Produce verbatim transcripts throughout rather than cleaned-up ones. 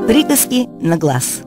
Приказки на глас.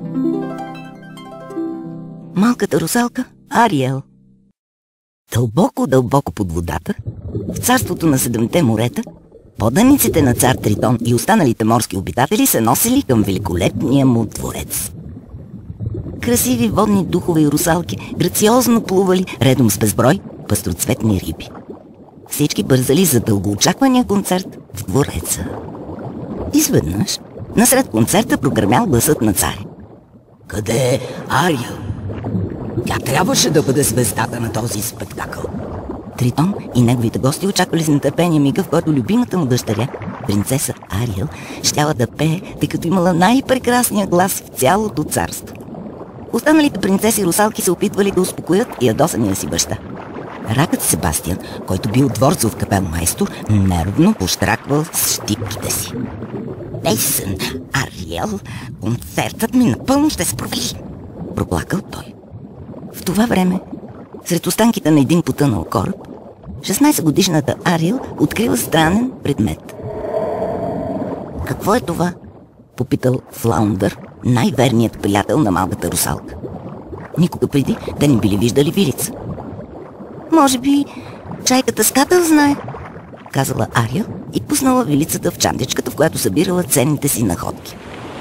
Малката русалка Ариел. Дълбоко, дълбоко под водата, в царството на седемте морета, поданиците на цар Тритон и останалите морски обитатели се носили към великолепния му дворец. Красиви водни духове и русалки грациозно плували редом с безброй пъстроцветни риби. Всички бързали за дългоочаквания концерт в двореца. Изведнъж, насред концерта прогърмял гласът на царя. Къде е Ариел? Тя трябваше да бъде звездата на този спектакъл. Тритон и неговите гости очаквали с нетърпение мига, в който любимата му дъщеря, принцеса Ариел, щяла да пее, тъй като имала най-прекрасния глас в цялото царство. Останалите принцеси и русалки се опитвали да успокоят и ядосания си баща. Ракът Себастиан, който бил дворцов капелмайстор, нервно пощраквал с щипките си. Песен, Ариел, концертът ми напълно ще се провали, проплакал той. В това време, сред останките на един потънал кораб, шестнайсетгодишната Ариел открила странен предмет. Какво е това? Попитал Флаундър, най-верният приятел на малката русалка. Никога преди те не били виждали вилица. Може би чайката Скатъл знае, казала Ариел и пуснала вилицата в чантичката, в която събирала ценните си находки.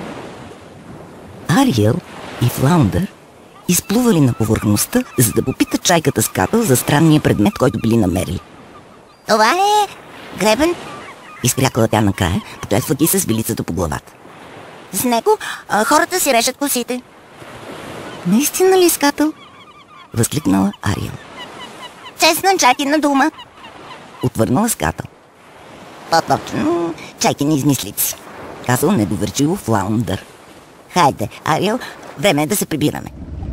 Ариел и Флаундър изплували на повърхността, за да попитат чайката Скатъл за странния предмет, който били намерили. Това е гребен, изкрякала тя накрая, потресвайки се с вилицата по главата. С него а, хората си решат косите. Наистина ли, Скатъл? Възкликнала Ариел. Честна чайкина дума, отвърнала Скатъл. По-точно, чайкини измислици, казал недоверчиво Флаундър. Хайде, Ариел, време е да се прибираме.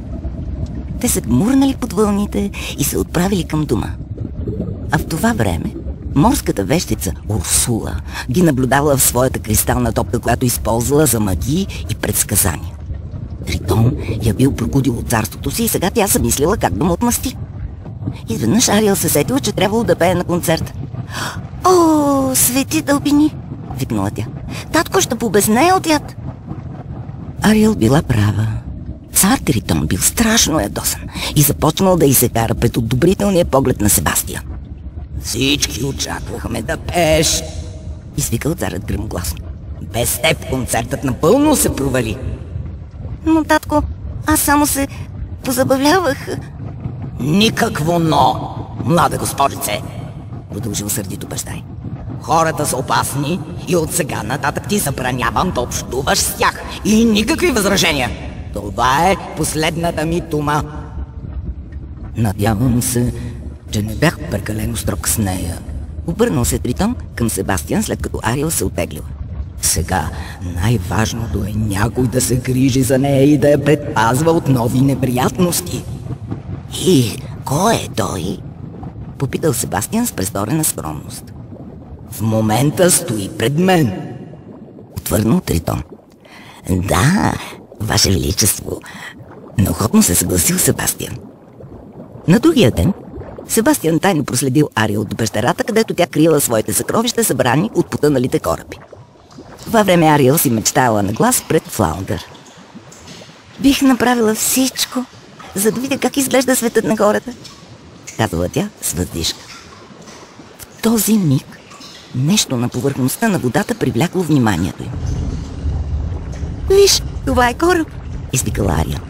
Те се гмурнали под вълните и се отправили към дома. А в това време морската вещица Урсула ги наблюдавала в своята кристална топка, която използвала за магии и предсказания. Тритон я бил прокудил от царството си и сега тя се мислила как да му отмъсти. Изведнъж Ариел се сетила, че трябвало да пее на концерта. О, свети дълбини, викнала тя. Татко ще побезнее от яд. Ариел била права. Цар Тритон бил страшно ядосан и започнал да й се кара пред одобрителния поглед на Себастиан. Всички очаквахме да пееш, извикал царят гръмогласно. Без теб концертът напълно се провали. Но, татко, аз само се позабавлявах. Никакво но, млада госпожице, продължил сърдито баща й. Хората са опасни и от сега нататък ти забранявам да общуваш с тях. И никакви възражения. Това е последната ми дума. Надявам се, че не бях прекалено строг с нея. Обърнал се Тритон към Себастиан, след като Ариел се отеглила. Сега най-важното е някой да се грижи за нея и да я предпазва от нови неприятности. И кой е той? Попитал Себастиан с престорена скромност. В момента стои пред мен, отвърнал Тритон. Да, Ваше Величество, неохотно се съгласил Себастиан. На другия ден Себастиан тайно проследил Ариел до пещерата, където тя крила своите съкровища, събрани от потъналите кораби. В това време Ариел си мечтала на глас пред Флаундър. Бих направила всичко, за да видя как изглежда светът на хората, казала тя с въздишка. В този миг нещо на повърхността на водата привлякло вниманието им. Виж, това е кораб, извикала Ариел.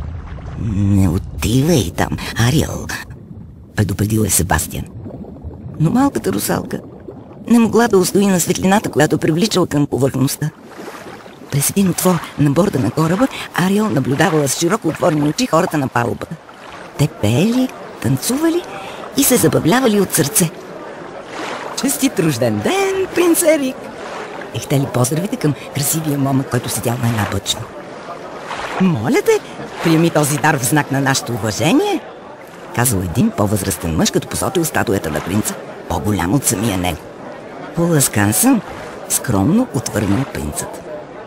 Не отивай там, Ариел, предупредил е Себастиан. Но малката русалка не могла да устои на светлината, която привличала към повърхността. През един отвор на борда на кораба Ариел наблюдавала с широко отворени очи хората на палубата. Те пеели, танцували и се забавлявали от сърце. Честит рожден ден, принц Ерик! Ехтели поздравите към красивия момък, който седял най-набъчно. Моля те, приеми този дар в знак на нашето уважение, казал един по-възрастен мъж, като посочил статуята на принца, по-голям от самия него. Поласкан съм, скромно отвърнал принцът.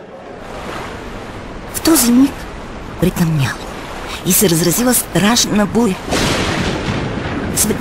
В този миг притъмняло и се разразила страшна буря.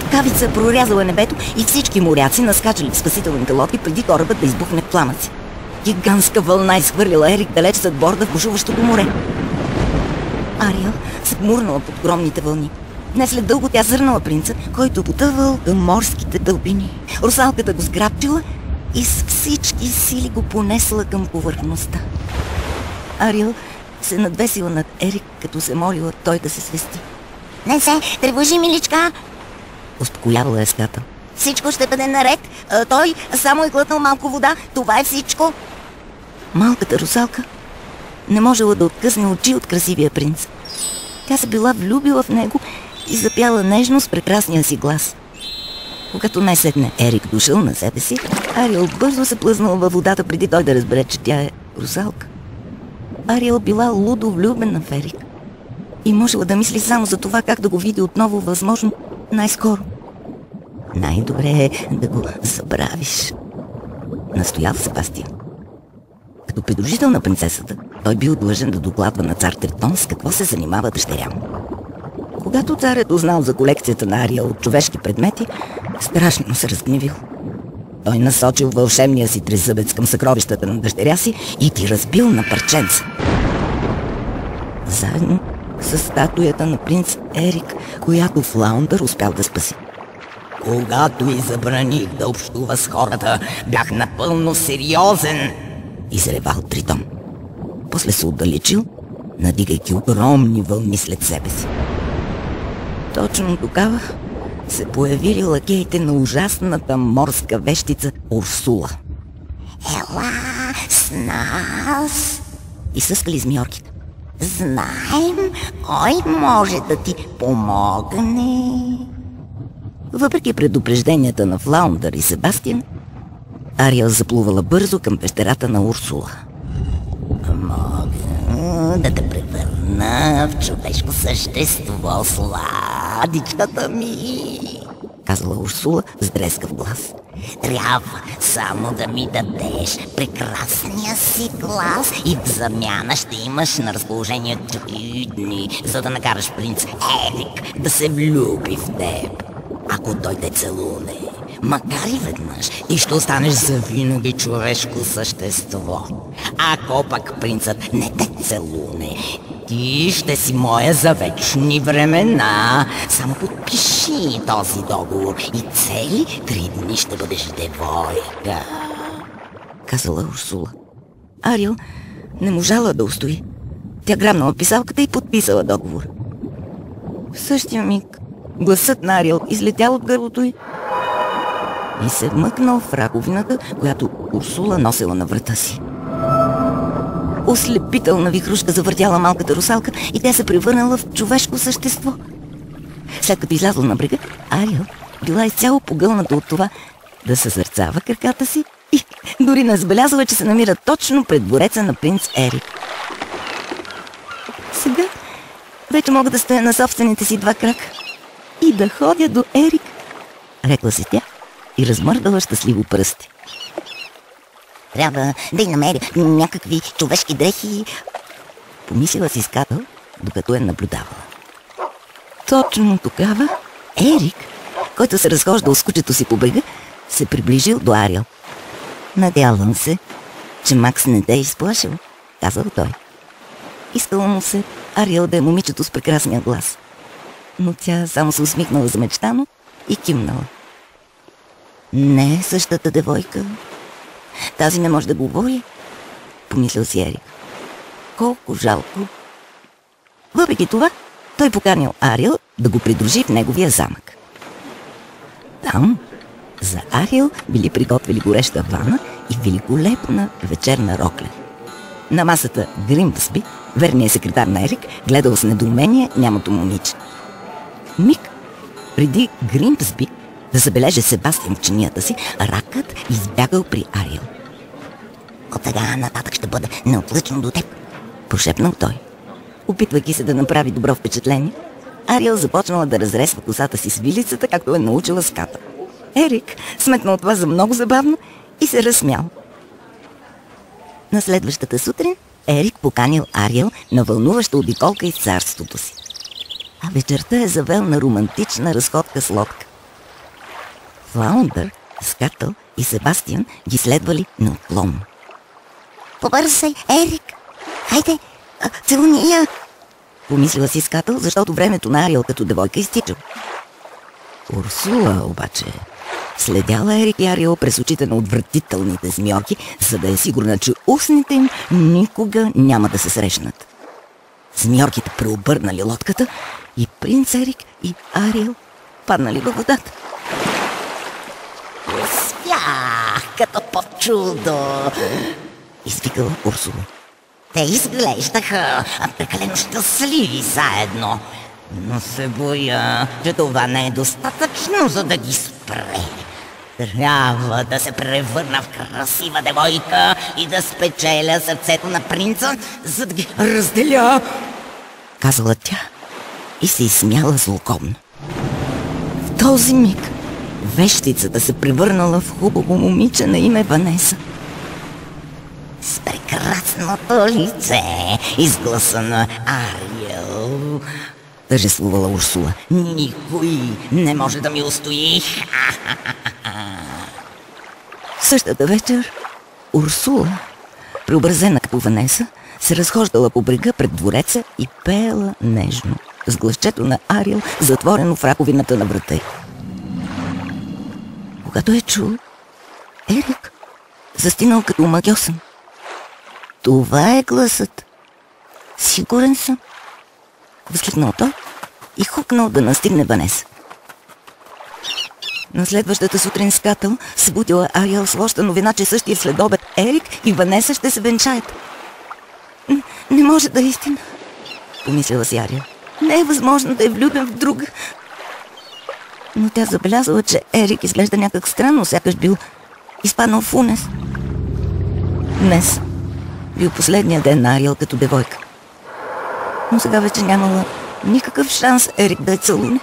Светкавица прорязала небето и всички моряци наскачали в спасителните лодки преди корабът да избухне в пламъци. Гигантска вълна изхвърлила Ерик далеч зад борда в бушуващото море. Ариел се гмурнала под огромните вълни. Не след дълго тя зърнала принца, който потъвал към морските дълбини. Русалката го сграбчила и с всички сили го понесла към повърхността. Ариел се надвесила над Ерик, като се молила той да се свести. Не се тревожи, миличка. Успокоявала е ската. Всичко ще бъде наред. А, той само е глътнал малко вода. Това е всичко. Малката русалка не можела да откъсне очи от красивия принц. Тя се била влюбила в него и запяла нежно с прекрасния си глас. Когато най-сетне Ерик дошъл на себе си, Ариел бързо се плъзнала във водата, преди той да разбере, че тя е русалка. Ариел била лудо влюбена в Ерик и можела да мисли само за това как да го види отново възможно най-скоро. Най-добре е да го забравиш, настоял Себастиан. Като придружител на принцесата, той бил длъжен да докладва на цар Тритон с какво се занимава дъщеря му. Когато царят узнал за колекцията на Ариел от човешки предмети, страшно се разгневил. Той насочил вълшебния си трезъбец към съкровищата на дъщеря си и ги разбил на парченца. Заедно с статуята на принц Ерик, която Флаундър успял да спаси. Когато и забраних да общува с хората, бях напълно сериозен, изревал Тритон. После се отдалечил, надигайки огромни вълни след себе си. Точно тогава се появили лакеите на ужасната морска вещица Урсула. Ела с нас. Изсъскали змиорките. Знаем кой може да ти помогне. Въпреки предупрежденията на Флаундър и Себастиан, Ариел заплувала бързо към пещерата на Урсула. Мога да те превърна в човешко същество, сладичката ми, казала Урсула с дрескав глас. Трябва само да ми дадеш прекрасния си глас и в замяна ще имаш на разположение три дни, за да накараш принц Ерик да се влюби в теб. Ако той те целуне, макар и веднъж, и ще останеш завинаги човешко същество. Ако пък принцът не те целуне, ти ще си моя за вечни времена. Само подпиши този договор и цели три дни ще бъдеш девойка, казала Урсула. Ариел не можала да устои. Тя грабнала писалката и подписала договор. В същия миг гласът на Ариел излетял от гърлото й и се вмъкнал в раковината, която Урсула носела на врата си. Ослепителна вихрушка завъртяла малката русалка и тя се превърнала в човешко същество. След като излязла на брега, Ариел била изцяло погълната от това да съзърцава краката си и дори не забелязала, че се намира точно пред двореца на принц Ерик. Сега вече мога да стоя на собствените си два крака и да ходя до Ерик, рекла си тя и размърдала щастливо пръсти. Трябва да й намеря някакви човешки дрехи, помислила си скатъл, докато е наблюдавала. Точно тогава Ерик, който се разхождал с кучето си по брега, се приближил до Ариел. Надявам се, че Макс не те е изплашил, казал той. Искало му се Ариел да е момичето с прекрасния глас, но тя само се усмихнала замечтано и кимнала. Не е същата девойка. Тази не може да говори, помислил си Ерик. Колко жалко. Въпреки това, той поканил Ариел да го придружи в неговия замък. Там за Ариел били приготвили гореща вана и великолепна вечерна рокля. На масата Гримпсби, верният секретар на Ерик, гледал с недоумение нямото момиче. Миг преди Гримпсби да забележи Себастиан в чинията си, ракът избягал при Ариел. От сега нататък ще бъде неотлъчно до теб, прошепнал той. Опитвайки се да направи добро впечатление, Ариел започнала да разресва косата си с вилицата, както е научила ската. Ерик сметнал това за много забавно и се разсмял. На следващата сутрин Ерик поканил Ариел на вълнуваща обиколка из царството си. А вечерта е завел на романтична разходка с лодка. Флаундър, Скатъл и Себастиан ги следвали неотклонно. Побързай, Ерик! Хайде, целуни я! Помислила си Скатъл, защото времето на Ариел като девойка изтича. Урсула обаче следяла Ерик и Ариел през очите на отвратителните змиорки, за да е сигурна, че устните им никога няма да се срещнат. Змиорките преобърнали лодката и принц Ерик и Ариел паднали във водата. Успях, като по чудо! Извикала Урсула. Те изглеждаха прекалено щастливи заедно. Но се боя, че това не е достатъчно, за да ги спре. Трябва да се превърна в красива девойка и да спечеля сърцето на принца, за да ги разделя. Казала тя и се изсмяла злокобно. В този миг вещицата се превърнала в хубаво момиче на име Ванеса. С прекрасното лице, изгласа на Ариел, тържествувала Урсула. Никой не може да ми устои. Същата вечер Урсула, преобразена като Ванеса, се разхождала по брега пред двореца и пеела нежно с гласчето на Ариел, затворено в раковината на врата й. Когато е чул, Ерик застинал като омагьосан. Това е гласът. Сигурен съм. Възкликнал той и хукнал да настигне Ванеса. На следващата сутрин Скатъл събудила Ариел с лоша новина, че същия следобед Ерик и Ванеса ще се венчаят. Н- не може да е истина, помислила си Ариел. Не е възможно да е влюбен в друга. Но тя забелязала, че Ерик изглежда някак странно, сякаш бил изпаднал в унес. Днес бил последния ден на Ариел като девойка. Но сега вече нямала никакъв шанс Ерик да е целуне.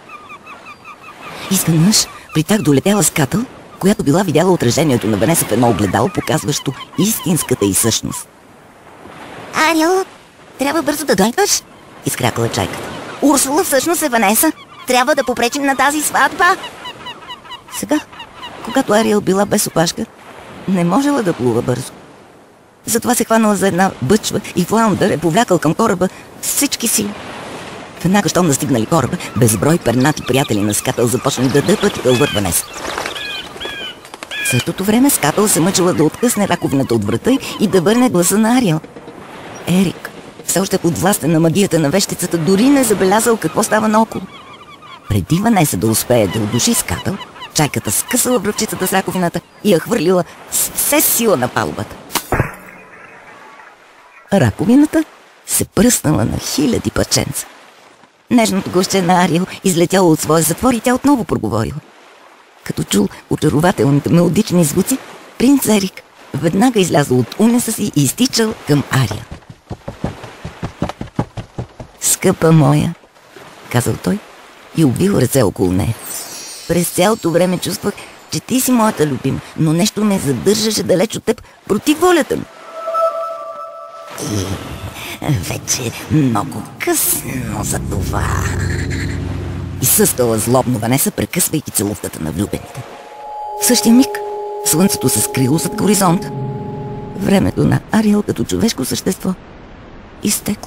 Изведнъж при тях долетяла Скатъл, която била видяла отражението на Ванеса в едно огледало, показващо истинската й същност. Ариел, трябва бързо да дойдеш, изкрякала чайката. Урсула всъщност е Ванеса. Трябва да попречим на тази сватба. Сега, когато Ариел била без опашка, не можела да плува бързо. Затова се хванала за една бъчва и флаундър е повлякал към кораба с всички сили. Веднага, щом настигнали кораба, безброй пернати приятели на Скатъл започнали да дъпат и кълват Ванеса. В същото време Скатъл се мъчила да откъсне раковината от врата и да върне гласа на Ариел. Ерик, все още подвластен на магията на вещицата, дори не забелязал какво става наоколо. Преди Ванеса да успее да удуши Скатъл, чайката скъсала връвчицата с раковината и я хвърлила с все сила на палубата. Раковината се пръснала на хиляди парченца. Нежното гъще на Ариел излетяло от своя затвор и тя отново проговорила. Като чул очарователните мелодични звуци, принц Ерик веднага излязъл от унеса си и изтичал към Ариел. Скъпа моя, казал той и обвил ръце около нея. През цялото време чувствах, че ти си моята любима, но нещо ме задържаше далеч от теб против волята ми. И вече много късно за това. Изсъскала злобно Ванеса, прекъсвайки целувката на влюбените. В същия миг слънцето се скрило зад хоризонта. Времето на Ариел като човешко същество изтекло.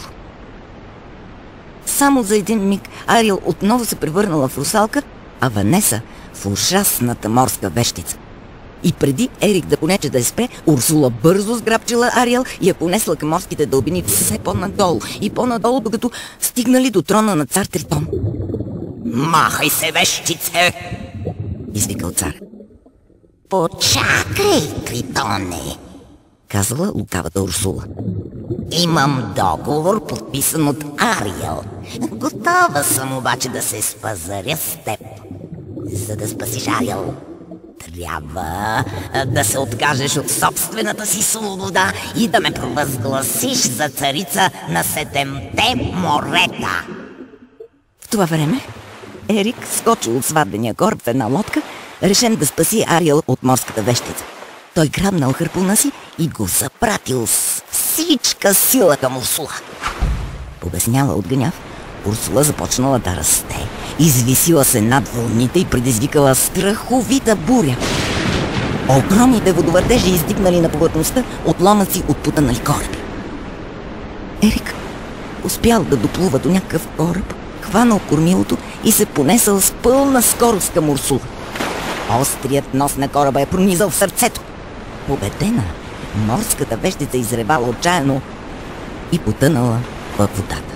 Само за един миг Ариел отново се превърнала в русалка, а Ванеса в ужасната морска вещица. И преди Ерик да понече да я спре, Урсула бързо сграбчила Ариел и я понесла към морските дълбини все по-надолу и по-надолу, докато стигнали до трона на цар Тритон. Махай се, вещице! Извикал цар. Почакай, Тритоне, казала лукавата Урсула. имам договор, подписан от Ариел. Готова съм обаче да се спазаря с теб. За да спасиш Ариел, трябва да се откажеш от собствената си свобода и да ме провъзгласиш за царица на седемте морета. В това време Ерик скочил от сватбения кораб в една лодка, решен да спаси Ариел от морската вещица. Той грабнал харпуна си и го запратил с всичка сила към Урсула. Побесняла от гняв, Урсула започнала да расте. Извисила се над вълните и предизвикала страховита буря. огромните водовъртежи издигнали на повърхността отломъци от потънали кораби. Ерик успял да доплува до някакъв кораб, хванал кормилото и се понесъл с пълна скорост към Урсула. Острият нос на кораба е пронизал в сърцето. Победена, морската вещица изревала отчаяно и потънала във водата.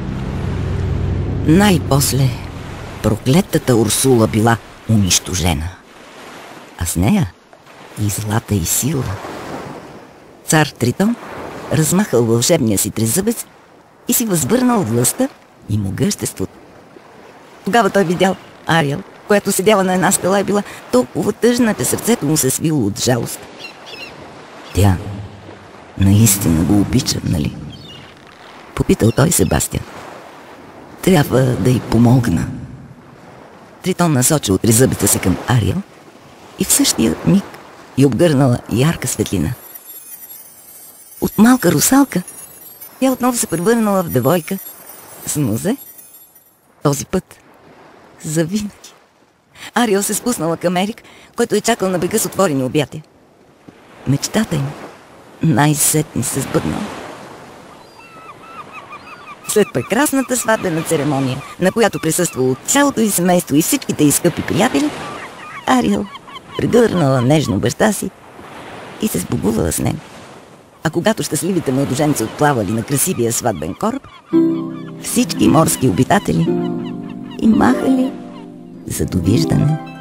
Най-после проклетата Урсула била унищожена, а с нея и злата и сила. Цар Тритон размахал вълшебния си трезъбец и си възвърнал властта и могъществото. Тогава той видял Ариел, която седяла на една скала и била толкова тъжна, че сърцето му се свило от жалост. Тя наистина го обича, нали? Попитал той Себастиан. Трябва да й помогна. Тритон насочил трезъбеца си към Ариел и в същия миг й обгърнала ярка светлина. От малка русалка тя отново се превърнала в девойка с нозе. Този път завинаги. Ариел се спуснала към Ерик, който е чакал на бега с отворени обятия. Мечтата им най-сетне се сбъднала. След прекрасната сватбена церемония, на която присъствало цялото й семейство и всичките й скъпи приятели, Ариел прегърнала нежно баща си и се сбогувала с него. А когато щастливите младоженци отплавали на красивия сватбен кораб, всички морски обитатели и махали за довиждане.